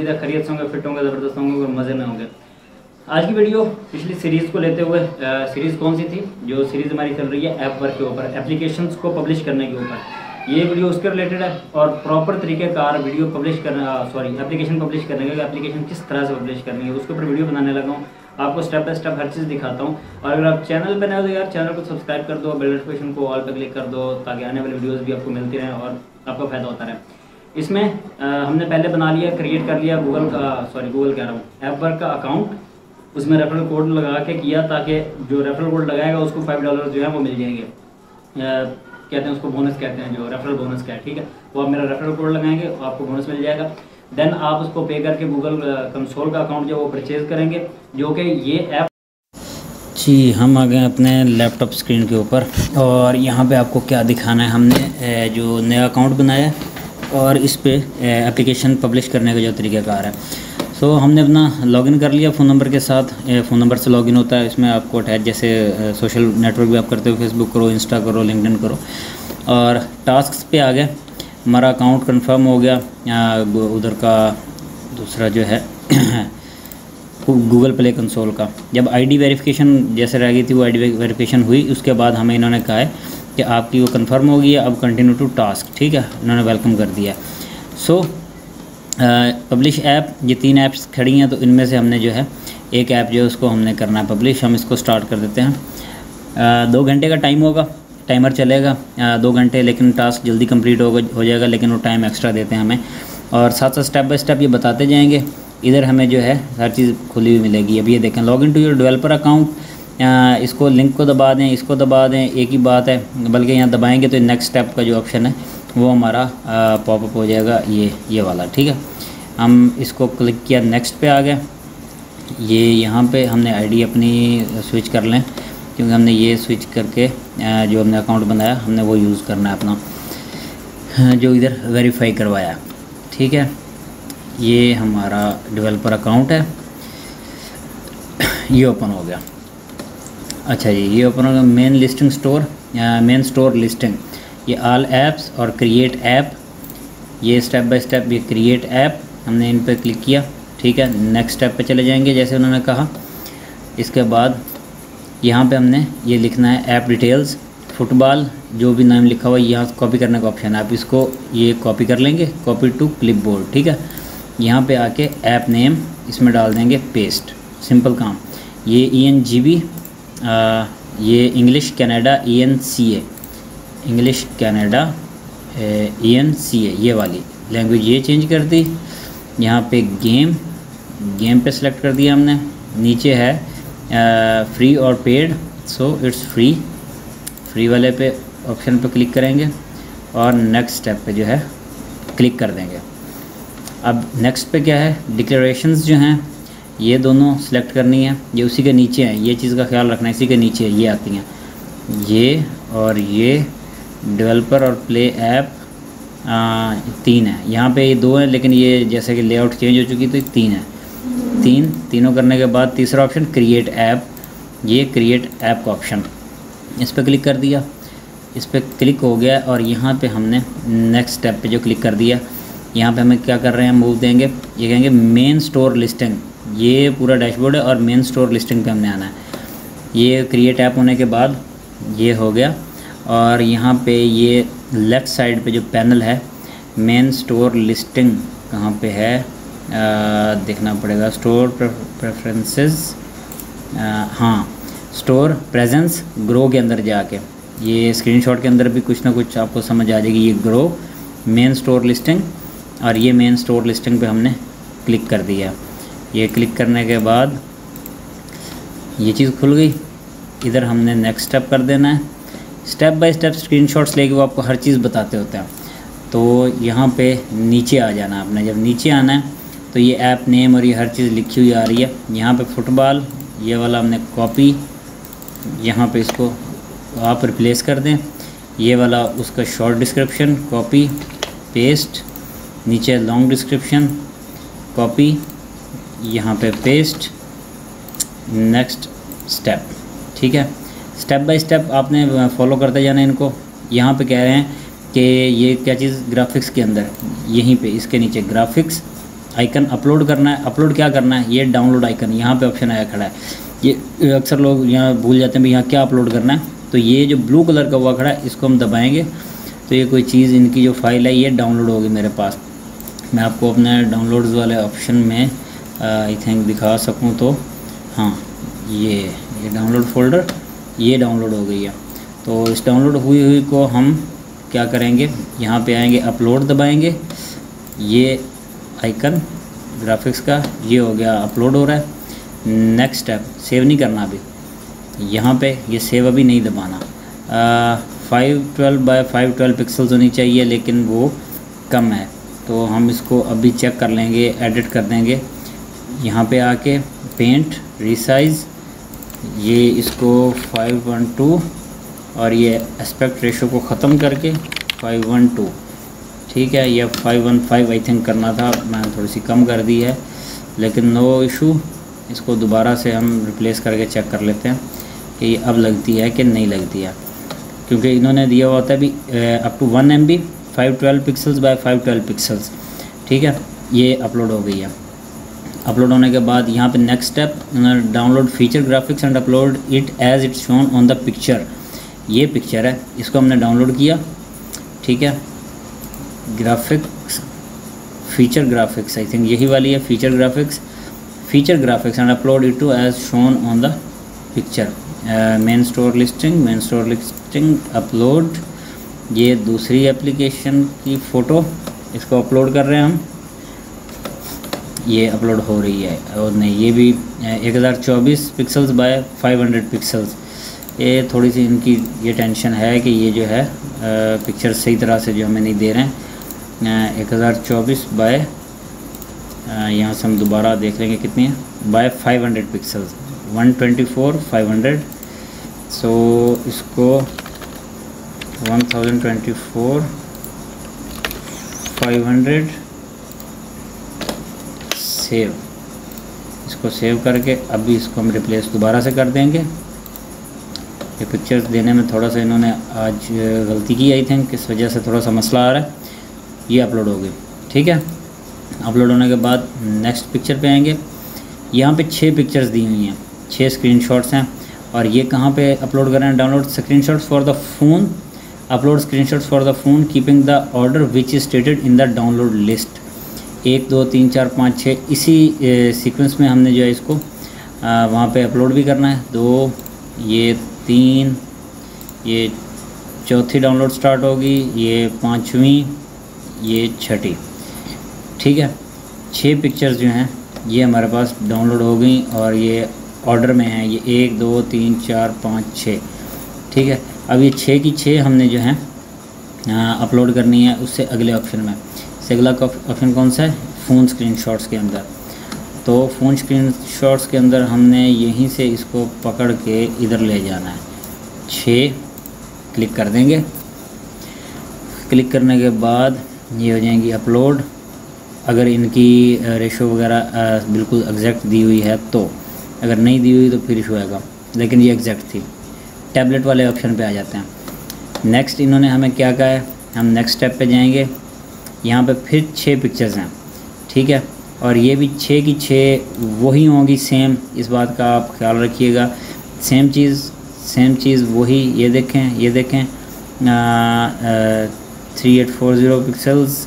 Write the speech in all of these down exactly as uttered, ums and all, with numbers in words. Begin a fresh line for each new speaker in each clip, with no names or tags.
है खैरियत से होंगे, फिट होंगे, ज़बरदस्त होंगे और मज़े में होंगे। आज की वीडियो पिछली सीरीज़ को लेते हुए, सीरीज़ कौन सी थी, जो सीरीज़ हमारी चल रही है ऐप वर्क के ऊपर, एप्लीकेशंस को पब्लिश करने के ऊपर, ये वीडियो उसके रिलेटेड है। और प्रॉपर तरीक़ेकार वीडियो पब्लिश करना, सॉरी एप्लीकेशन पब्लिश करने का, एप्लीकेशन किस तरह से पब्लिश करनी है उसके ऊपर वीडियो बनाने लगा हूँ। आपको स्टेप बाय स्टेप हर चीज़ दिखाता हूँ। और अगर आप चैनल पर नए हो तो यार चैनल को सब्सक्राइब कर दो, बेल नोटिफिकेशन को ऑल पर क्लिक कर दो, ताकि आने वाली वीडियोज़ भी आपको मिलती रहें और आपका फ़ायदा होता रहे। इसमें आ, हमने पहले बना लिया, क्रिएट कर लिया गूगल का, सॉरी गूगल कह रहा हूँ, ऐप वर्क का अकाउंट। उसमें रेफरल कोड लगा के किया, ताकि जो रेफरल कोड लगाएगा उसको फाइव डॉलर जो है वो मिल जाएंगे। आ, कहते हैं उसको बोनस कहते हैं, जो रेफरल बोनस का है, ठीक है। वो आप मेरा रेफरल कोड लगाएंगे तो आपको बोनस मिल जाएगा। देन आप उसको पे करके गूगल कंसोल का अकाउंट जो वो परचेज़ करेंगे, जो कि ये ऐप। जी, हम आ गए अपने लैपटॉप स्क्रीन के ऊपर और यहाँ पे आपको क्या दिखाना है। हमने जो नया अकाउंट बनाया है और इस पे एप्लीकेशन पब्लिश करने का जो तरीक़ाकार है। सो so, हमने अपना लॉगिन कर लिया फ़ोन नंबर के साथ। फ़ोन नंबर से लॉगिन होता है, इसमें आपको अटैच, जैसे सोशल नेटवर्क भी आप करते हो, फेसबुक करो, इंस्टा करो, लिंक्डइन करो। और टास्क्स पे आ गए, हमारा अकाउंट कंफर्म हो गया। उधर का दूसरा जो है गूगल प्ले कंसोल का, जब आईडी वेरिफिकेशन जैसे रह गई थी वो आईडी वेरिफिकेशन हुई, उसके बाद हमें इन्होंने कहा है कि आपकी वो कंफर्म हो गई है, अब कंटिन्यू टू टास्क, ठीक है, इन्होंने वेलकम कर दिया। सो पब्लिश ऐप, ये तीन ऐप्स खड़ी हैं, तो इनमें से हमने जो है एक ऐप जो है उसको हमने करना है पब्लिश। हम इसको स्टार्ट कर देते हैं। uh, दो घंटे का टाइम होगा, टाइमर चलेगा uh, दो घंटे, लेकिन टास्क जल्दी कंप्लीट होगा हो जाएगा, लेकिन वो टाइम एक्स्ट्रा देते हैं हमें। और साथ साथ स्टेप बाय स्टेप ये बताते जाएंगे। इधर हमें जो है हर चीज़ खुली हुई मिलेगी। अब ये देखें, log in to your developer account, इसको लिंक को दबा दें, इसको दबा दें, एक ही बात है, बल्कि यहाँ दबाएंगे तो नेक्स्ट स्टेप का जो ऑप्शन है वो हमारा पॉपअप हो जाएगा, ये ये वाला, ठीक है। हम इसको क्लिक किया, नेक्स्ट पे आ गए। ये यहाँ पे हमने आईडी अपनी स्विच कर लें, क्योंकि हमने ये स्विच करके जो हमने अकाउंट बनाया हमने वो यूज़ करना है अपना, जो इधर वेरीफाई करवाया, ठीक है। ये हमारा डेवलपर अकाउंट है, ये ओपन हो गया। अच्छा जी, ये ओपन हो गया। Main listing store, main store listing, ये ऑल ऐप्स और क्रिएट ऐप, ये स्टेप बाय स्टेप ये क्रिएट ऐप, हमने इन पर क्लिक किया, ठीक है। नेक्स्ट स्टेप पे चले जाएंगे जैसे उन्होंने कहा। इसके बाद यहाँ पे हमने ये लिखना है ऐप डिटेल्स, फुटबॉल, जो भी नाम लिखा हुआ है यहाँ कॉपी करने का ऑप्शन है, आप इसको ये कॉपी कर लेंगे, कॉपी टू क्लिपबोर्ड, ठीक है। यहाँ पे आके ऐप नेम इसमें डाल देंगे, पेस्ट, सिंपल काम। ये ई एन जी बी, ये English Canada E N C A, English Canada E N C A, ये वाली लैंग्वेज ये चेंज कर दी। यहाँ पे गेम, गेम पे सेलेक्ट कर दिया हमने। नीचे है फ्री और paid, so it's free, free वाले पे ऑप्शन पे क्लिक करेंगे और नेक्स्ट स्टेप पे जो है क्लिक कर देंगे। अब नेक्स्ट पे क्या है, डिक्लेरेशंस जो हैं ये दोनों सेलेक्ट करनी है, ये उसी के नीचे हैं, ये चीज़ का ख्याल रखना है, इसी के नीचे ये आती हैं, ये और ये डेवलपर और प्ले ऐप तीन है। यहाँ पे ये दो हैं, लेकिन ये जैसे कि लेआउट चेंज हो चुकी तो ये तीन है। तीन तीनों करने के बाद तीसरा ऑप्शन क्रिएट ऐप, ये क्रिएट ऐप का ऑप्शन, इस पर क्लिक कर दिया, इस पर क्लिक हो गया। और यहाँ पे हमने नेक्स्ट स्टेप पे जो क्लिक कर दिया, यहाँ पे हमें क्या कर रहे हैं, मूव देंगे, ये कहेंगे मेन स्टोर लिस्टिंग, ये पूरा डैशबोर्ड है और मेन स्टोर लिस्टिंग पे हमने आना है। ये क्रिएट ऐप होने के बाद ये हो गया। और यहाँ पे ये लेफ़्ट साइड पे जो पैनल है, मेन स्टोर लिस्टिंग कहाँ पे है, आ, देखना पड़ेगा, स्टोर प्रेफरेंसेस, हाँ, स्टोर प्रेजेंस ग्रो के अंदर जाके, ये स्क्रीनशॉट के अंदर भी कुछ ना कुछ आपको समझ आ जाएगी। ये ग्रो, मेन स्टोर लिस्टिंग, और ये मेन स्टोर लिस्टिंग पे हमने क्लिक कर दिया। ये क्लिक करने के बाद ये चीज़ खुल गई। इधर हमने नेक्स्ट स्टेप कर देना है। स्टेप बाय स्टेप स्क्रीनशॉट्स लेके वो आपको हर चीज़ बताते होते हैं। तो यहाँ पे नीचे आ जाना है आपने। जब नीचे आना है तो ये ऐप नेम और ये हर चीज़ लिखी हुई आ रही है। यहाँ पे फुटबॉल, ये वाला हमने कॉपी, यहाँ पे इसको आप रिप्लेस कर दें। ये वाला उसका शॉर्ट डिस्क्रिप्शन, कॉपी पेस्ट, नीचे लॉन्ग डिस्क्रिप्शन, कॉपी, यहाँ पे पेस्ट, नेक्स्ट स्टेप, ठीक है। स्टेप बाय स्टेप आपने फॉलो करते जाना इनको। यहाँ पे कह रहे हैं कि ये क्या चीज़, ग्राफिक्स के अंदर, यहीं पे इसके नीचे ग्राफिक्स, आइकन अपलोड करना है। अपलोड क्या करना है, ये डाउनलोड आइकन यहाँ पे ऑप्शन आया खड़ा है। ये अक्सर लोग यहाँ भूल जाते हैं भाई यहाँ क्या अपलोड करना है। तो ये जो ब्लू कलर का हुआ खड़ा है इसको हम दबाएंगे तो ये कोई चीज़ इनकी जो फाइल है ये डाउनलोड होगी मेरे पास। मैं आपको अपने डाउनलोड्स वाले ऑप्शन में आई थिंक दिखा सकूँ तो हाँ, ये ये डाउनलोड फ़ोल्डर ये डाउनलोड हो गई है। तो इस डाउनलोड हुई हुई को हम क्या करेंगे, यहाँ पे आएंगे, अपलोड दबाएंगे, ये आइकन ग्राफिक्स का ये हो गया, अपलोड हो रहा है। नेक्स्ट स्टेप, सेव नहीं करना अभी, यहाँ पे ये सेव अभी नहीं दबाना। Five twelve by five twelve pixels होनी चाहिए लेकिन वो कम है, तो हम इसको अभी चेक कर लेंगे, एडिट कर देंगे। यहाँ पे आके पेंट रीसाइज़, ये इसको फाइव वन टू और ये एस्पेक्ट रेशो को ख़त्म करके फाइव वन टू, ठीक है, ये five one five I think करना था, मैंने थोड़ी सी कम कर दी है लेकिन नो इशू। इसको दोबारा से हम रिप्लेस करके चेक कर लेते हैं कि ये अब लगती है कि नहीं लगती है, क्योंकि इन्होंने दिया हुआ होता है भी up to one M B five twelve pixels by five twelve pixels, ठीक है। ये अपलोड हो गई है। अपलोड होने के बाद यहाँ पे next step, download feature graphics and upload it as it's shown on the picture. ये पिक्चर है, इसको हमने डाउनलोड किया, ठीक है। Graphics feature graphics I think यही वाली है, feature graphics feature graphics and upload it to as shown on the picture. Main store listing main store listing upload, ये दूसरी एप्लीकेशन की फ़ोटो, इसको अपलोड कर रहे हैं हम, ये अपलोड हो रही है। और नहीं, ये भी एक हज़ार चौबीस pixels by five hundred pixels. ये थोड़ी सी इनकी ये टेंशन है कि ये जो है पिक्चर सही तरह से जो हमें नहीं दे रहे हैं। एक हज़ार चौबीस बाय यहाँ से हम दोबारा देख लेंगे कितनी है, by five hundred pixels, one twenty four five hundred. So इसको one thousand twenty four five hundred save, इसको सेव करके अभी इसको हम रिप्लेस दोबारा से कर देंगे। ये पिक्चर्स देने में थोड़ा सा इन्होंने आज गलती की आई थिंक, इस वजह से थोड़ा सा मसला आ रहा है। ये अपलोड हो गई, ठीक है। अपलोड होने के बाद नेक्स्ट पिक्चर पे आएंगे। यहाँ पे छः पिक्चर्स दी हुई हैं, छः स्क्रीनशॉट्स हैं। और ये कहाँ पे अपलोड कर रहे हैं, download screenshots for the phone, upload screenshots for the phone keeping the order which is stated in the download list. एक दो तीन चार पाँच छः, इसी सीक्वेंस में हमने जो है इसको आ, वहाँ पे अपलोड भी करना है। दो, ये तीन, ये चौथी डाउनलोड स्टार्ट होगी, ये पाँचवीं, ये छठी, ठीक है। छः पिक्चर्स जो हैं ये हमारे पास डाउनलोड हो गई और ये ऑर्डर में हैं, ये एक दो तीन चार पाँच छः, ठीक है। अब ये छः की छः हमने जो है अपलोड करनी है उससे अगले ऑप्शन में। इससे अगला ऑप्शन कौन सा है, फ़ोन स्क्रीनशॉट्स के अंदर। तो फ़ोन स्क्रीनशॉट्स के अंदर हमने यहीं से इसको पकड़ के इधर ले जाना है। छः क्लिक कर देंगे। क्लिक करने के बाद ये हो जाएंगी अपलोड। अगर इनकी रेशो वगैरह बिल्कुल एग्जैक्ट दी हुई है तो, अगर नहीं दी हुई तो फिर इशू आएगा, लेकिन ये एग्जैक्ट थी। टैबलेट वाले ऑप्शन पे आ जाते हैं। नेक्स्ट इन्होंने हमें क्या कहा है, हम नेक्स्ट स्टेप पे जाएंगे। यहाँ पे फिर छः पिक्चर्स हैं, ठीक है। और ये भी छः की छः वही होंगी सेम, इस बात का आप ख्याल रखिएगा। सेम चीज़ सेम चीज़ वही, ये देखें ये देखें three eight four zero pixels,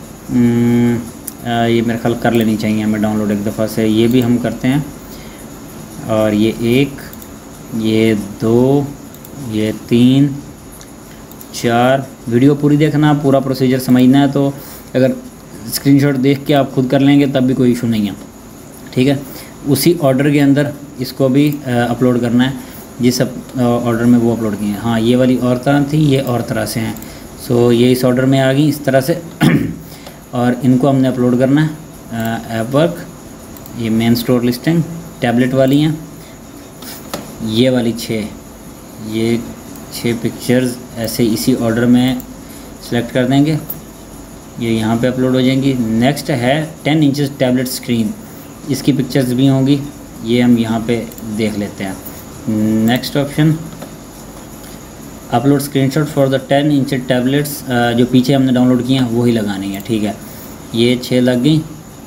ये मेरे ख्याल कर लेनी चाहिए हमें डाउनलोड एक दफ़ा से। ये भी हम करते हैं। और ये एक, ये दो, ये तीन, चार। वीडियो पूरी देखना, पूरा प्रोसीजर समझना है तो अगर स्क्रीनशॉट देख के आप खुद कर लेंगे तब भी कोई इशू नहीं है, ठीक है। उसी ऑर्डर के अंदर इसको भी अपलोड करना है, जिस ऑर्डर में वो अपलोड किए हैं। हाँ, ये वाली और तरह थी, ये और तरह से हैं। सो ये इस ऑर्डर में आ गई इस तरह से और इनको हमने अपलोड करना है। ऐप वर्क, ये मेन स्टोर लिस्टिंग टैबलेट वाली हैं, ये वाली छः, ये छः पिक्चर्स ऐसे इसी ऑर्डर में सेलेक्ट कर देंगे, ये यहाँ पे अपलोड हो जाएंगी। नेक्स्ट है टेन इंचेस टैबलेट स्क्रीन, इसकी पिक्चर्स भी होंगी, ये हम यहाँ पे देख लेते हैं। Next option, upload screenshot for the ten inch tablets, जो पीछे हमने डाउनलोड किए हैं वही लगानी है, ठीक है। ये छः लग गई।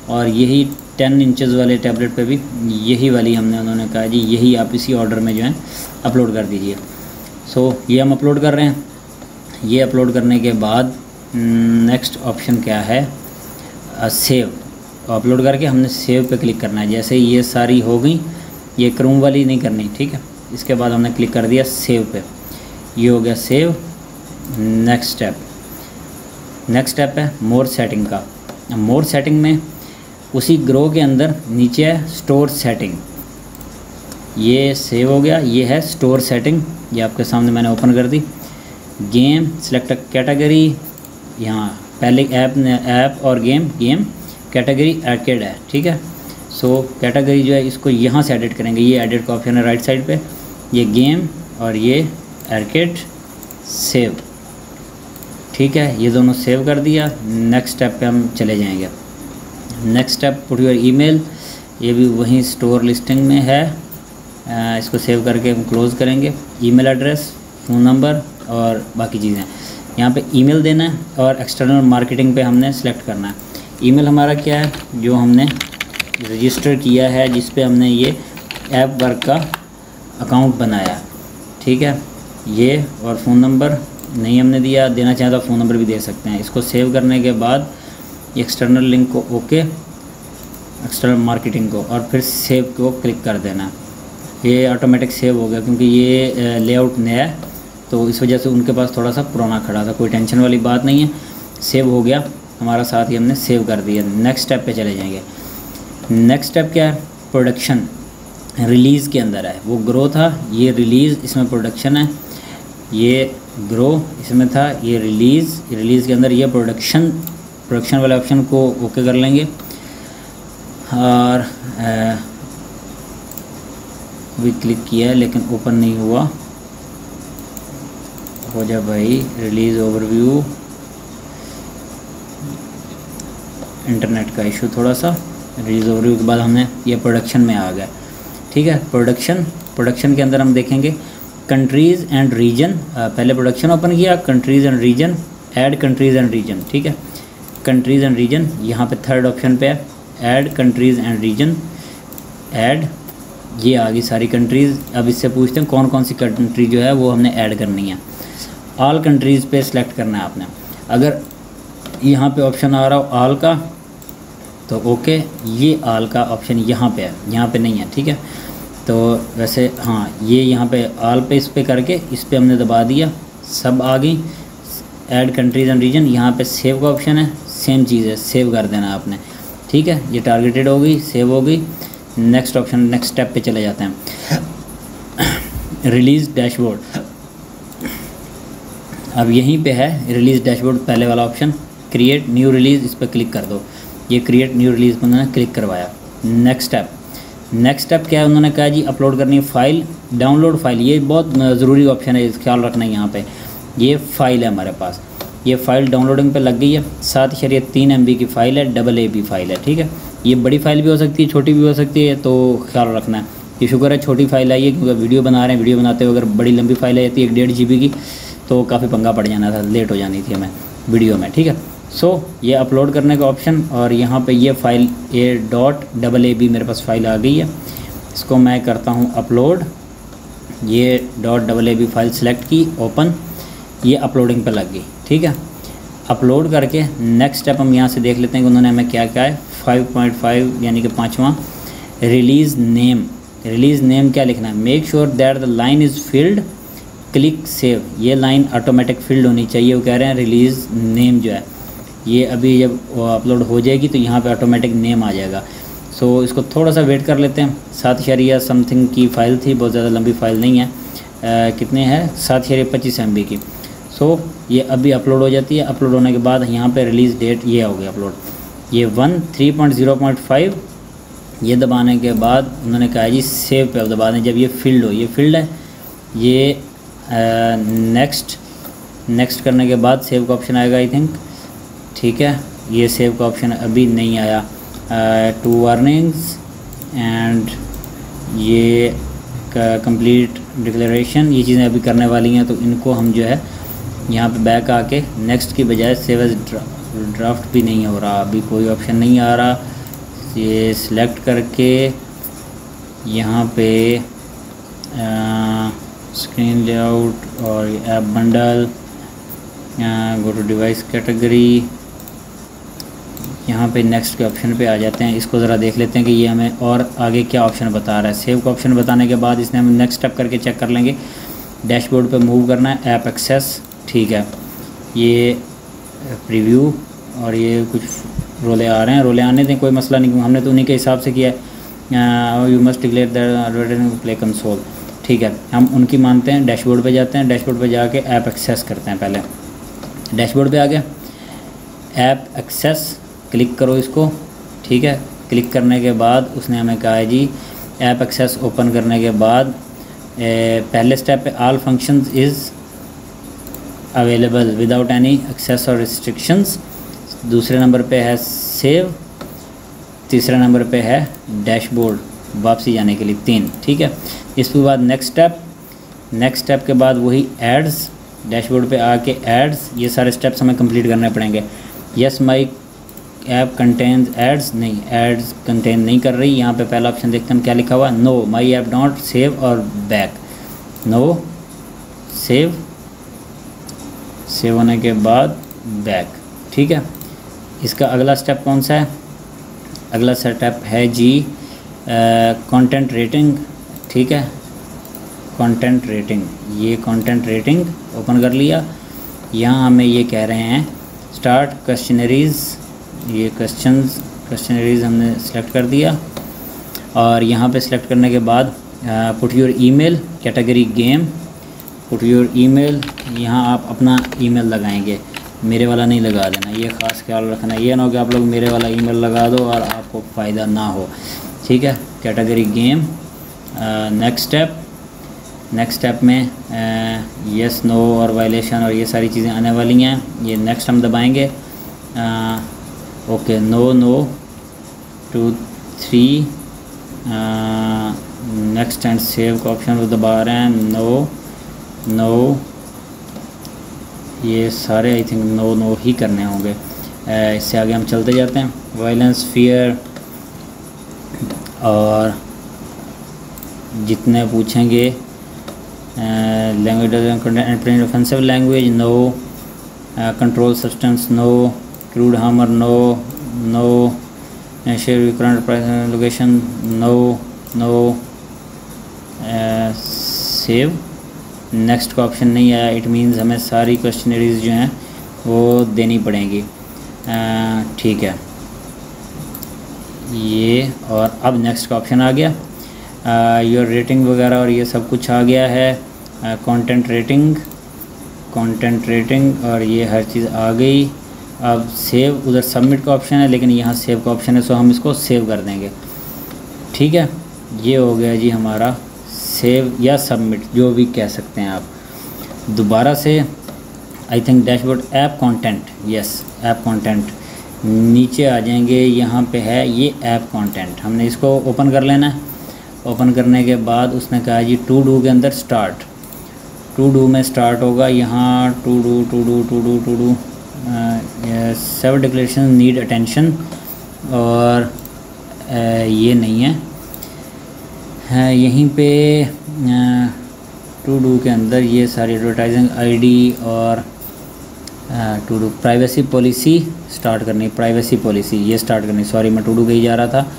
और यही टेन इंचेस वाले टैबलेट पे भी यही वाली हमने उन्होंने कहा जी यही आप इसी ऑर्डर में जो है अपलोड कर दीजिए। सो so, ये हम अपलोड कर रहे हैं। ये अपलोड करने के बाद नेक्स्ट ऑप्शन क्या है, सेव। अपलोड करके हमने सेव पे क्लिक करना है। जैसे ये सारी हो गई, ये क्रोम वाली नहीं करनी, ठीक है। इसके बाद हमने क्लिक कर दिया सेव पे, ये हो गया save. Next step next step है मोर सेटिंग का। मोर सेटिंग में उसी ग्रो के अंदर नीचे है स्टोर सेटिंग, ये सेव हो गया। ये है स्टोर सेटिंग, ये आपके सामने मैंने ओपन कर दी। गेम सिलेक्ट कैटेगरी, यहाँ पहले ऐप ने ऐप और गेम गेम कैटेगरी आर्केड है, ठीक है। सो so, कैटेगरी जो है इसको यहाँ से एडिट करेंगे, ये एडिट का ऑप्शन है राइट साइड पे, ये गेम और ये आर्केड। सेव, ठीक है, ये दोनों सेव कर दिया। नेक्स्ट स्टेप पे हम चले जाएंगे। Next step put your email, ये भी वहीं स्टोर लिस्टिंग में है। आ, इसको सेव करके हम क्लोज़ करेंगे। ईमेल एड्रेस, फ़ोन नंबर और बाकी चीज़ें यहाँ पे ईमेल देना है और एक्सटर्नल मार्केटिंग पे हमने सेलेक्ट करना है। ईमेल हमारा क्या है, जो हमने रजिस्टर किया है, जिस पे हमने ये ऐप वर्क का अकाउंट बनाया, ठीक है। ये और फ़ोन नंबर नहीं हमने दिया, देना चाहे तो फ़ोन नंबर भी दे सकते हैं। इसको सेव करने के बाद एक्सटर्नल लिंक को ओके, एक्सटर्नल मार्केटिंग को, और फिर सेव को क्लिक कर देना। ये ऑटोमेटिक सेव हो गया, क्योंकि ये लेआउट नया है तो इस वजह से उनके पास थोड़ा सा पुराना खड़ा था। कोई टेंशन वाली बात नहीं है, सेव हो गया हमारा, साथ ही हमने सेव कर दिया। नेक्स्ट स्टेप पे चले जाएंगे। नेक्स्ट स्टेप क्या है, प्रोडक्शन। रिलीज़ के अंदर है, वो ग्रो था, ये रिलीज़, इसमें प्रोडक्शन है। ये ग्रो इसमें था, ये रिलीज़, रिलीज़ के अंदर ये प्रोडक्शन। प्रोडक्शन वाले ऑप्शन को ओके कर लेंगे। और अभी क्लिक किया है लेकिन ओपन नहीं हुआ, हो जा भाई। रिलीज़ ओवरव्यू, इंटरनेट का इशू थोड़ा सा। रिलीज़ ओवरव्यू के बाद हमने ये प्रोडक्शन में आ गया, ठीक है। प्रोडक्शन प्रोडक्शन के अंदर हम देखेंगे कंट्रीज़ एंड रीजन। पहले प्रोडक्शन ओपन किया, countries and region, add countries and region, ठीक है। कंट्रीज़ एंड रीजन यहाँ पे थर्ड ऑप्शन पे है, add countries and region, add. ये आ गई सारी कंट्रीज़। अब इससे पूछते हैं कौन कौन सी कंट्री जो है वो हमने ऐड करनी है। ऑल कंट्रीज़ पे सिलेक्ट करना है आपने। अगर यहाँ पे ऑप्शन आ रहा हो ऑल का तो ओके, ये ऑल का ऑप्शन यहाँ पे है, यहाँ पे नहीं है, ठीक है। तो वैसे हाँ, ये यहाँ पे ऑल पे इस पे करके इस पे हमने दबा दिया, सब आ गई। ऐड कंट्रीज़ एंड रीजन, यहाँ पे सेव का ऑप्शन है, सेम चीज़ है, सेव कर देना आपने, ठीक है। ये टारगेटेड हो गई, सेव हो गई। नेक्स्ट ऑप्शन, नेक्स्ट स्टेप पे चले जाते हैं। रिलीज़ डैशबोर्ड, अब यहीं पे है रिलीज़ डैशबोर्ड, पहले वाला ऑप्शन क्रिएट न्यू रिलीज़, इस पर क्लिक कर दो। ये क्रिएट न्यू रिलीज़ पर उन्होंने क्लिक करवाया। नेक्स्ट स्टेप नेक्स्ट स्टेप क्या है, उन्होंने कहा जी अपलोड करनी है फाइल, डाउनलोड फाइल। ये बहुत ज़रूरी ऑप्शन है, ख्याल रखना है। यहाँ पे ये फ़ाइल है हमारे पास, ये फ़ाइल डाउनलोडिंग पे लग गई है। सात शरीय तीन एम बी की फ़ाइल है, डबल ए बी फाइल है, ठीक है। ये बड़ी फ़ाइल भी हो सकती है, छोटी भी हो सकती है, तो ख्याल रखना है। ये शुक्र है छोटी फ़ाइल आई है, क्योंकि वीडियो बना रहे हैं, वीडियो बनाते हुए अगर बड़ी लंबी फ़ाइल आई जाती है एक डेढ़ जी बी की, तो काफ़ी पंगा पड़ जाना था, लेट हो जानी थी हमें वीडियो में, ठीक है। सो so, ये अपलोड करने का ऑप्शन, और यहाँ पे ये file A dot double A B मेरे पास फ़ाइल आ गई है। इसको मैं करता हूँ अपलोड। ये dot double A B file select की, ओपन, ये अपलोडिंग पे लग गई, ठीक है। अपलोड करके नेक्स्ट स्टेप हम यहाँ से देख लेते हैं कि उन्होंने हमें क्या क्या है। फाइव पॉइंट फाइव यानी कि पाँचवा, रिलीज़ नेम। रिलीज़ नेम क्या लिखना है, make sure that the line is filled, click save. ये लाइन ऑटोमेटिक फिल्ड होनी चाहिए। वो कह रहे हैं रिलीज़ नेम जो है ये अभी जब अपलोड हो जाएगी तो यहाँ पे ऑटोमेटिक नेम आ जाएगा। सो so, इसको थोड़ा सा वेट कर लेते हैं। सात शरिया समथिंग की फ़ाइल थी, बहुत ज़्यादा लंबी फ़ाइल नहीं है। आ, कितने है, सात शरिया पच्चीस एम बी की। सो so, ये अभी अपलोड हो जाती है। अपलोड होने के बाद यहाँ पे रिलीज़ डेट ये हो गया अपलोड। ये one three point zero point five, ये दबाने के बाद उन्होंने कहा जी सेव पे अब दबा दें जब ये फील्ड हो। ये फील्ड है, ये नेक्स्ट नेक्स्ट करने के बाद सेव का ऑप्शन आएगा आई थिंक, ठीक है। ये सेव का ऑप्शन अभी नहीं आया। टू वार्निंग्स एंड ये कंप्लीट डिक्लेरेशन, ये चीज़ें अभी करने वाली हैं, तो इनको हम जो है यहाँ पे बैक आके नेक्स्ट की बजाय सेव एज ड्राफ्ट भी नहीं हो रहा, अभी कोई ऑप्शन नहीं आ रहा। ये सिलेक्ट करके यहाँ पे स्क्रीन लेआउट और app bundle, go to device category, यहाँ पे नेक्स्ट के ऑप्शन पे आ जाते हैं। इसको ज़रा देख लेते हैं कि ये हमें और आगे क्या ऑप्शन बता रहा है। सेव का ऑप्शन बताने के बाद इसने हम नेक्स्ट स्टेप करके चेक कर लेंगे। डैशबोर्ड पे मूव करना है, ऐप एक्सेस, ठीक है। ये प्रीव्यू और ये कुछ रोले आ रहे हैं, रोले आने दें, कोई मसला नहीं, हमने तो उन्हीं के हिसाब से किया है। You must declare that play console, ठीक है, हम उनकी मानते हैं। डैशबोर्ड पे जाते हैं, डैशबोर्ड पे जाके ऐप एक्सेस करते हैं। पहले डैशबोर्ड पे आ गया, ऐप एक्सेस क्लिक करो इसको, ठीक है। क्लिक करने के बाद उसने हमें कहा है जी ऐप एक्सेस ओपन करने के बाद ए, पहले स्टेप पे all functions is available without any access और रिस्ट्रिक्शंस, दूसरे नंबर पे है सेव, तीसरे नंबर पे है डैशबोर्ड वापसी जाने के लिए, तीन, ठीक है। इसके बाद नेक्स्ट स्टेप, नेक्स्ट स्टेप के बाद वही एड्स, डैशबोर्ड पे आके एड्स, ये सारे स्टेप्स हमें कंप्लीट करने पड़ेंगे। Yes my app contains ads, नहीं एड्स कंटेन नहीं कर रही। यहाँ पे पहला ऑप्शन देखते हैं क्या लिखा हुआ, no my app don't save और बैक, नो सेव, सेव होने के बाद बैक, ठीक है। इसका अगला स्टेप कौन सा है, अगला स्टेप है जी कंटेंट रेटिंग, ठीक है, कंटेंट रेटिंग, ये कंटेंट रेटिंग ओपन कर लिया। यहाँ हमें ये कह रहे हैं स्टार्ट क्वेश्चनरीज़, ये क्वेश्चंस क्वेश्चनरीज़ हमने सेलेक्ट कर दिया और यहाँ पे सिलेक्ट करने के बाद put your email, category game, put your email, यहाँ आप अपना ईमेल लगाएंगे, मेरे वाला नहीं लगा देना, ये ख़ास ख्याल रखना, ये ना हो कि आप लोग मेरे वाला ईमेल लगा दो और आपको फ़ायदा ना हो, ठीक है। Category game, next step, next step में यस नो और वायलेशन और ये सारी चीज़ें आने वाली हैं, ये नेक्स्ट हम दबाएंगे। Okay, no no two three, next and save का ऑप्शन वो दबा रहे हैं, नो नो, ये सारे आई थिंक नो नो ही करने होंगे। इससे आगे हम चलते जाते हैं। वायलेंस, फियर और जितने पूछेंगे, language offensive language, no, control substance, no, crude humour, no, no, share current location, no, no, save, next का ऑप्शन नहीं आया, इट मींस हमें सारी क्वेश्चनरीज जो हैं वो देनी पड़ेंगी, ठीक है ये। और अब नेक्स्ट का ऑप्शन आ गया, योर रेटिंग वगैरह और ये सब कुछ आ गया है, कंटेंट रेटिंग, कंटेंट रेटिंग और ये हर चीज़ आ गई। अब सेव, उधर सबमिट का ऑप्शन है लेकिन यहाँ सेव का ऑप्शन है, सो हम इसको सेव कर देंगे, ठीक है। ये हो गया जी हमारा सेव या सबमिट, जो भी कह सकते हैं आप। दोबारा से I think dashboard app content, yes app content, नीचे आ जाएंगे, यहाँ पे है ये ऐप कंटेंट, हमने इसको ओपन कर लेना है। ओपन करने के बाद उसने कहा जी टू डू के अंदर स्टार्ट, टू डू में स्टार्ट होगा, यहाँ to do to do to do to do seven declaration need attention और आ, ये नहीं है, है यहीं पे टू डू के अंदर ये सारी एडवर्टाइजिंग आईडी और to do privacy policy start करनी, प्राइवेसी पॉलिसी ये स्टार्ट करनी, सॉरी मैं टू डू कहीं जा रहा था।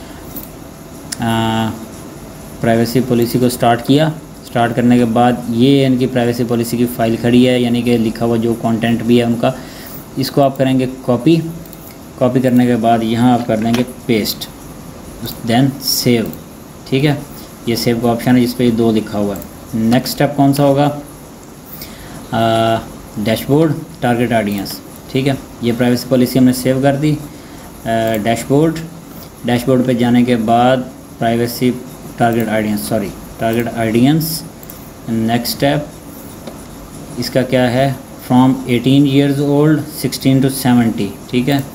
प्राइवेसी पॉलिसी को स्टार्ट किया, स्टार्ट करने के बाद ये इनकी प्राइवेसी पॉलिसी की फ़ाइल खड़ी है, यानी कि लिखा हुआ जो कंटेंट भी है उनका, इसको आप करेंगे कॉपी, कॉपी करने के बाद यहाँ आप कर देंगे पेस्ट, देन सेव, ठीक है। ये सेव का ऑप्शन है जिस पे ये दो लिखा हुआ है। नेक्स्ट स्टेप कौन सा होगा, डैशबोर्ड टारगेट ऑडियंस, ठीक है। ये प्राइवेसी पॉलिसी हमने सेव कर दी। डैशबोर्ड, डैशबोर्ड पे जाने के बाद privacy target audience, sorry target audience, next step इसका क्या है, from eighteen years old sixteen to seventy, ठीक है,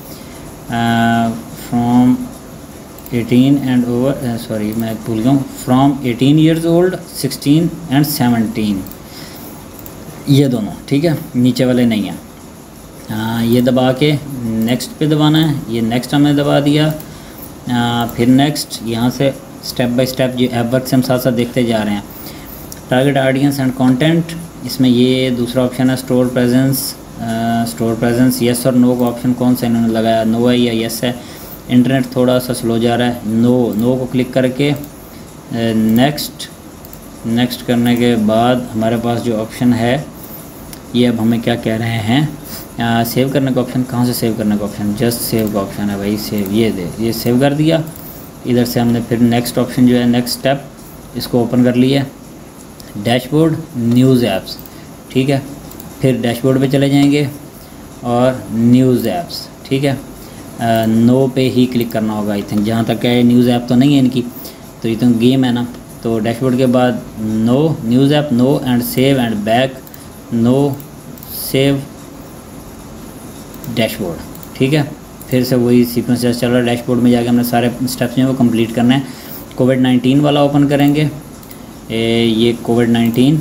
from eighteen and over, sorry मैं भूल गया हूँ, from eighteen years old sixteen and seventeen, ये दोनों, ठीक है, नीचे वाले नहीं हैं। आ, ये दबा के नेक्स्ट पे दबाना है, ये नेक्स्ट हमने दबा दिया। आ, फिर नेक्स्ट यहाँ से स्टेप बाय स्टेप जो ऐप वर्क से हम साथ साथ देखते जा रहे हैं। टारगेट ऑडियंस एंड कंटेंट, इसमें ये दूसरा ऑप्शन है store presence. Store presence yes और नो का ऑप्शन कौन सा इन्होंने लगाया, नो है या येस है। इंटरनेट थोड़ा सा स्लो जा रहा है, नो नो को क्लिक करके नेक्स्ट नेक्स्ट करने के बाद हमारे पास जो ऑप्शन है ये अब हमें क्या कह रहे हैं, आ, सेव करने का ऑप्शन। कहाँ से सेव करने का ऑप्शन, जस्ट सेव का ऑप्शन है भाई, सेव, ये दे, ये सेव कर दिया। इधर से हमने फिर नेक्स्ट ऑप्शन जो है नेक्स्ट स्टेप इसको ओपन कर लिया, डैशबोर्ड न्यूज़ ऐप्स, ठीक है। फिर डैशबोर्ड पे चले जाएंगे और न्यूज़ ऐप्स, ठीक है। आ, नो पे ही क्लिक करना होगा आई थिंक, जहाँ तक है न्यूज़ ऐप तो नहीं है इनकी, तो ये तो गेम है ना। तो डैशबोर्ड के बाद no news app, no and save and back, no save dashboard, ठीक है। फिर से वही सीक्वेंस जैसे चल रहा है। डैशबोर्ड में जाके हमने सारे स्टेप्स जो हैं वो कंप्लीट करना है। कोविड नाइन्टीन वाला ओपन करेंगे, ए, ये कोविड नाइन्टीन,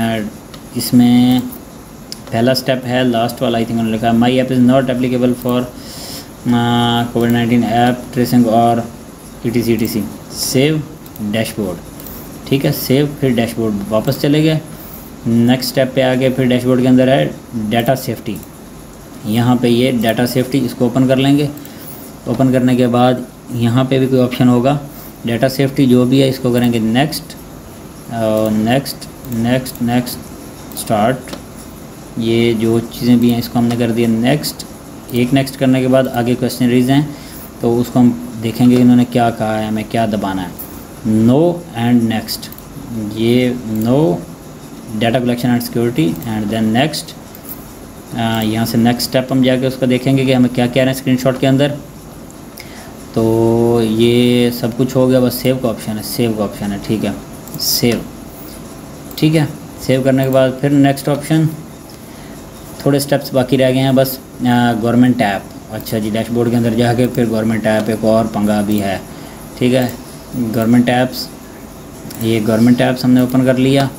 इसमें पहला स्टेप है लास्ट वाला आई थिंक उन्होंने लिखा है my app is not applicable for Covid nineteen app tracing और E T C E T C. Save dashboard, ठीक है, सेव, फिर डैशबोर्ड वापस चले गए। नेक्स्ट स्टेप पे आ गए, फिर डैशबोर्ड के अंदर है डाटा सेफ्टी, यहाँ पे ये डाटा सेफ्टी, इसको ओपन कर लेंगे। ओपन करने के बाद यहाँ पे भी कोई ऑप्शन होगा डाटा सेफ्टी, जो भी है इसको करेंगे next next next next start. ये जो चीज़ें भी हैं इसको हमने कर दिया नेक्स्ट। एक नेक्स्ट करने के बाद आगे क्वेश्चनरीज हैं तो उसको हम देखेंगे इन्होंने क्या कहा है, हमें क्या दबाना है। नो एंड नेक्स्ट, ये no data collection and security and then next. यहाँ से नेक्स्ट स्टेप हम जाके उसको देखेंगे कि हमें क्या कह रहे हैं स्क्रीनशॉट के अंदर। तो ये सब कुछ हो गया, बस सेव का ऑप्शन है, सेव का ऑप्शन है, ठीक है, सेव, ठीक है। सेव करने के बाद फिर नेक्स्ट ऑप्शन, थोड़े स्टेप्स बाकी रह गए हैं बस। गवर्नमेंट ऐप, अच्छा जी, डैशबोर्ड के अंदर जाके फिर गवर्नमेंट ऐप एक और पंगा भी है, ठीक है। गवर्नमेंट ऐप्स, ये गवर्नमेंट ऐप्स हमने ओपन कर लिया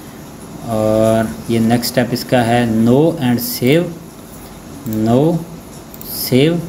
और ये नेक्स्ट स्टेप इसका है no and save, no save,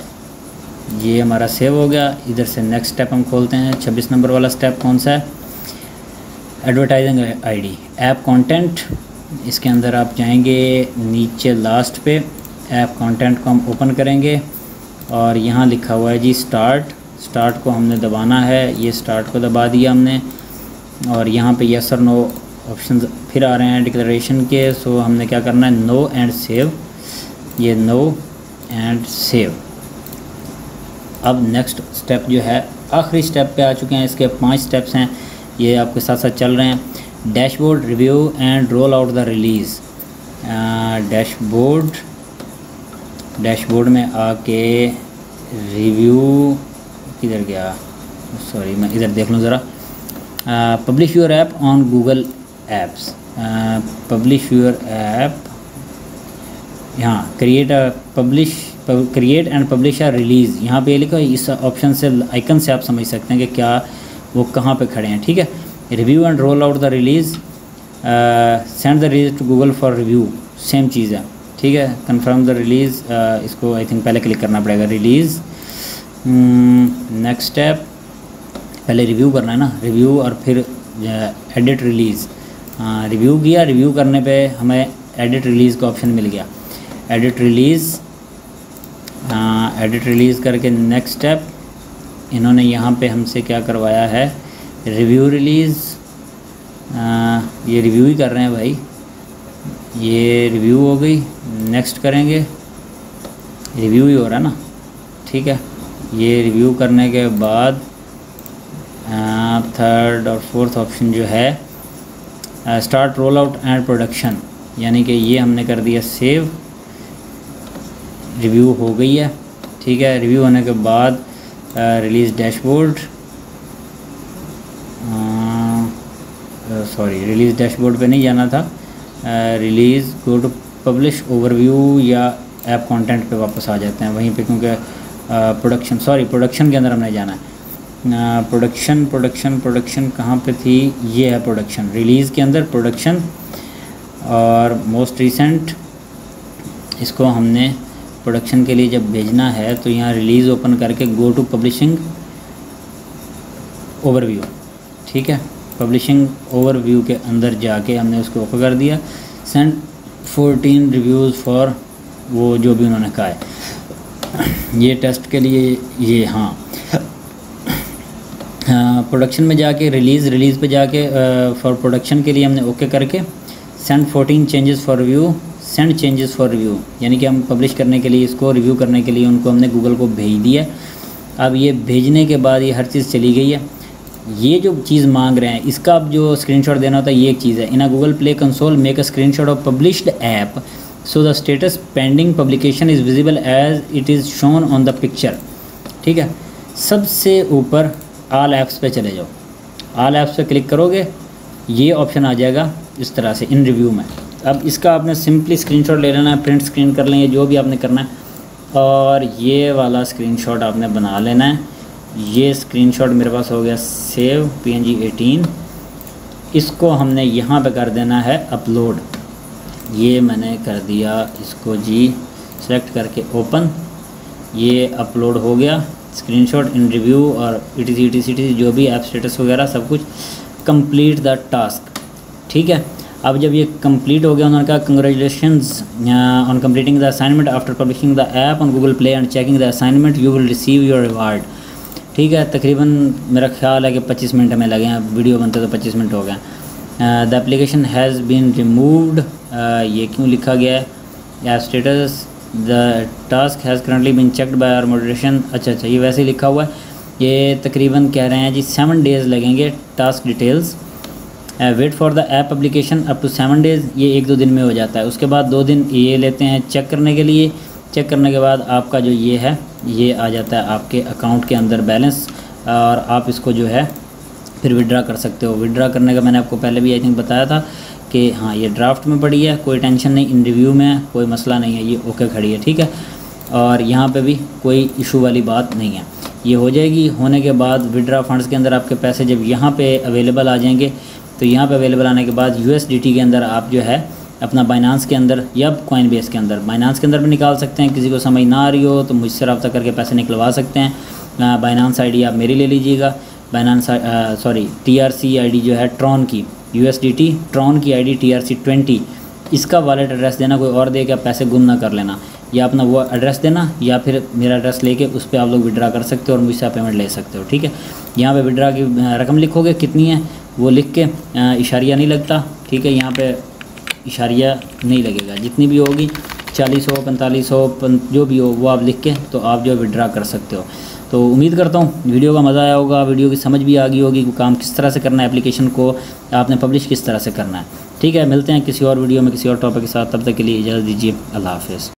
ये हमारा सेव हो गया। इधर से नेक्स्ट स्टेप हम खोलते हैं, छब्बीस नंबर वाला स्टेप कौन सा है, एडवर्टाइजिंग आईडी, ऐप कंटेंट। इसके अंदर आप जाएंगे नीचे लास्ट पे, ऐप कंटेंट को हम ओपन करेंगे और यहाँ लिखा हुआ है जी स्टार्ट। स्टार्ट को हमने दबाना है, ये स्टार्ट को दबा दिया हमने और यहाँ पे यस और नो ऑप्शन फिर आ रहे हैं डिक्लेरेशन के। सो हमने क्या करना है, नो एंड सेव, ये नो एंड सेव। अब नेक्स्ट स्टेप जो है आखिरी स्टेप पे आ चुके हैं, इसके पांच स्टेप्स हैं, ये आपके साथ साथ चल रहे हैं। Dashboard review and roll out the release. Dashboard dashboard में आके रिव्यू किधर गया, सॉरी मैं इधर देख लूँ ज़रा। Publish your app on Google apps, publish your app, यहाँ create a publish create and publish a release, यहाँ पे लिखा है। इस ऑप्शन से आइकन से आप समझ सकते हैं कि क्या वो कहाँ पे खड़े हैं, ठीक है। Review and roll out the release, send the release to Google for review, same चीज़ है, ठीक है। कंफर्म द रिलीज़, इसको आई थिंक पहले क्लिक करना पड़ेगा, रिलीज़। नेक्स्ट स्टेप, पहले रिव्यू करना है ना, रिव्यू और फिर एडिट रिलीज़। रिव्यू किया, रिव्यू करने पे हमें एडिट रिलीज़ का ऑप्शन मिल गया, एडिट रिलीज़। एडिट रिलीज़ करके नेक्स्ट स्टेप इन्होंने यहाँ पे हमसे क्या करवाया है, रिव्यू रिलीज़। ये रिव्यू ही कर रहे हैं भाई, ये रिव्यू हो गई। नेक्स्ट करेंगे, रिव्यू ही हो रहा है ना, ठीक है। ये रिव्यू करने के बाद थर्ड और फोर्थ ऑप्शन जो है start roll out and production, यानी कि ये हमने कर दिया सेव। रिव्यू हो गई है, ठीक है। रिव्यू होने के बाद release dashboard, sorry release dashboard पे नहीं जाना था, release go to publish overview या ऐप कंटेंट पे वापस आ जाते हैं वहीं पे, क्योंकि प्रोडक्शन सॉरी प्रोडक्शन के अंदर हमने जाना है। प्रोडक्शन प्रोडक्शन प्रोडक्शन कहाँ पे थी, ये है प्रोडक्शन, रिलीज़ के अंदर प्रोडक्शन और मोस्ट रिसेंट। इसको हमने प्रोडक्शन के लिए जब भेजना है तो यहाँ रिलीज़ ओपन करके गो टू पब्लिशिंग ओवरव्यू, ठीक है। पब्लिशिंग ओवरव्यू के अंदर जाके हमने उसको ओके कर दिया। सेंड फोर्टीन रिव्यूज़ फॉर वो जो भी उन्होंने कहा है ये टेस्ट के लिए ये। हाँ, प्रोडक्शन में जाके रिलीज़ रिलीज़ पे जाके फॉर प्रोडक्शन के लिए हमने ओके करके send fourteen changes for review, send changes for review, यानी कि हम पब्लिश करने के लिए इसको रिव्यू करने के लिए उनको हमने गूगल को भेज दिया। अब ये भेजने के बाद ये हर चीज़ चली गई है। ये जो चीज़ मांग रहे हैं इसका अब जो स्क्रीनशॉट देना होता है ये एक चीज़ है। In a Google Play console make a screenshot of published app so the status pending publication is visible as it is shown on the picture, ठीक है। सबसे ऊपर ऑल ऐप्स पे चले जाओ, ऑल ऐप्स पे क्लिक करोगे ये ऑप्शन आ जाएगा इस तरह से इन रिव्यू में। अब इसका आपने सिंपली स्क्रीनशॉट ले लेना है, प्रिंट स्क्रीन कर लेंगे जो भी आपने करना है, और ये वाला स्क्रीनशॉट आपने बना लेना है। ये स्क्रीनशॉट मेरे पास हो गया save P N G eighteen. इसको हमने यहाँ पे कर देना है अपलोड। ये मैंने कर दिया इसको जी, सेलेक्ट करके ओपन, ये अपलोड हो गया स्क्रीनशॉट इन रिव्यू और इट इज़ इट इज़ जो भी ऐप स्टेटस वगैरह सब कुछ। कंप्लीट द टास्क, ठीक है। अब जब ये कंप्लीट हो गया उन्होंने कहा congratulations on completing the assignment after publishing the app on Google Play and checking the assignment you will receive your reward, ठीक है। तकरीबन मेरा ख्याल है कि पच्चीस मिनट में लगे हैं, वीडियो बनते तो पच्चीस मिनट हो गए। The application has been removed, ये क्यों लिखा गया है, app status the task has currently been checked by our moderation. अच्छा अच्छा ये वैसे ही लिखा हुआ है। ये तकरीबन कह रहे हैं जी सेवन डेज़ लगेंगे। Task details wait for the app application up to seven days, ये एक दो दिन में हो जाता है। उसके बाद दो दिन ये लेते हैं चेक करने के लिए। चेक करने के बाद आपका जो ये है ये आ जाता है आपके अकाउंट के अंदर बैलेंस, और आप इसको जो है फिर विड्रा कर सकते हो। विड्रा करने का मैंने आपको पहले भी आई थिंक बताया था कि हाँ ये ड्राफ्ट में पड़ी है, कोई टेंशन नहीं, इन रिव्यू में कोई मसला नहीं है, ये ओके खड़ी है, ठीक है। और यहाँ पे भी कोई इशू वाली बात नहीं है। ये हो जाएगी। होने के बाद विड्रा फंड्स के अंदर आपके पैसे जब यहाँ पे अवेलेबल आ जाएंगे तो यहाँ पे अवेलेबल आने के बाद यूएसडीटी के अंदर आप जो है अपना बाइनांस के अंदर या कॉइन बेस के अंदर, बाइनांस के अंदर भी निकाल सकते हैं। किसी को समझ ना आ रही हो तो मुझसे रब्ता करके पैसे निकलवा सकते हैं। बाइनांस आईडी आप मेरी ले लीजिएगा। बाइनांस सॉरी टीआरसी आईडी जो है ट्रॉन की, यूएसडीटी ट्रॉन की आईडी टीआरसी ट्वेंटी, इसका वॉलेट एड्रेस देना, कोई और दे के आप पैसे गुम ना कर लेना, या अपना वो एड्रेस देना या फिर मेरा एड्रेस लेके उस पर आप लोग विड्रा कर सकते हो और मुझसे आप पेमेंट ले सकते हो, ठीक है। यहाँ पे विड्रा की रकम लिखोगे कितनी है वो लिख के, इशारिया नहीं लगता, ठीक है। यहाँ पे इशारिया नहीं लगेगा, जितनी भी होगी चालीस हो पैंतालीस हो जो भी हो वो आप लिख के तो आप जो विड्रा कर सकते हो। तो उम्मीद करता हूँ वीडियो का मज़ा आया होगा, वीडियो की समझ भी आ गई होगी कि काम किस तरह से करना है, एप्लीकेशन को आपने पब्लिश किस तरह से करना है, ठीक है। मिलते हैं किसी और वीडियो में किसी और टॉपिक के साथ, तब तक के लिए इजाज़त दीजिए। अल्लाह हाफ़िज़।